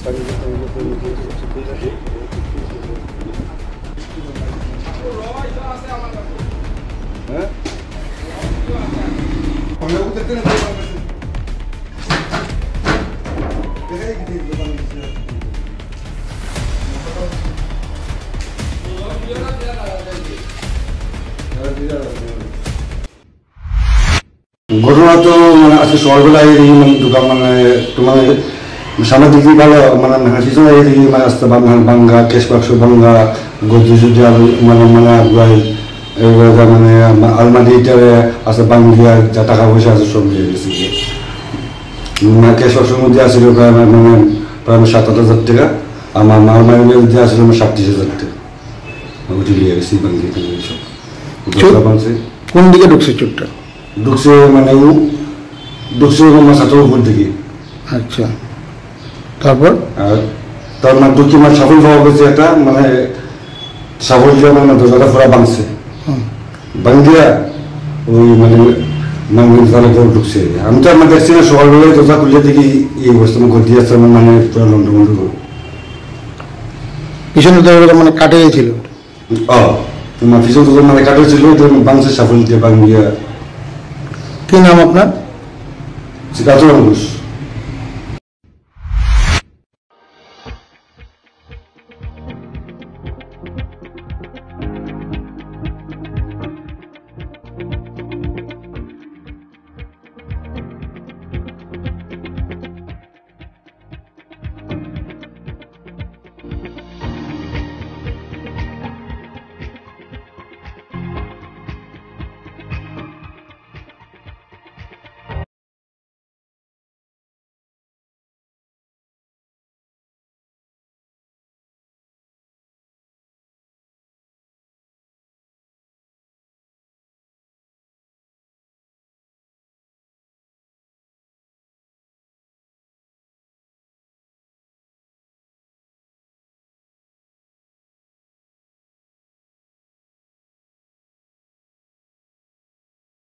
ঘটনা তো মানে আজকে সকালবেলায় মানে দোকান মানে তোমার সামনের দিকে ভালো মানে পিছনে দিকে মানে আসতে ভাঙ্গা ক্যাশ বাক্স ভাঙ্গা গদি সুদি মানে মানে এগুলো মানে আলমারিটারে আছে ভাঙ্গিয়া যা টাকা পয়সা আছে সব নিয়ে গেছে মানে ক্যাশ বাক্সের মধ্যে আসছিল প্রায় মানে প্রায় 7-8 হাজার টাকা আমার আলমারির মধ্যে আসছিল 37,000 টাকা ওটি নিয়ে গেছি ভাঙ্গি সব। কোন দিকে ঢুকছে চোরটা? ঢুকছে মানে ঢুকছে ছাত্র উপর দিকে। আচ্ছা, তারপর আর তার মানে ঢুকি মানে সাফল পাওয়া গেছে একটা মানে সাফল দিয়ে মানে দরজাটা পুরা ভাঙছে, ভাঙিয়া ওই মানে তাহলে ঘর ঢুকছে। আমি তো আমার দেখছি না সকালবেলায় দরজা খুলে দেখি এই অবস্থা ঘর দিয়ে আসছে মানে পুরো লন্ডন করে পিছনে দরজা মানে কাটে গেছিল। তোমার পিছনে দরজা মানে কাটে ছিল ভাঙছে সাফল দিয়ে ভাঙিয়া। কি নাম আপনার? সিদ্ধার্থ ঘোষ।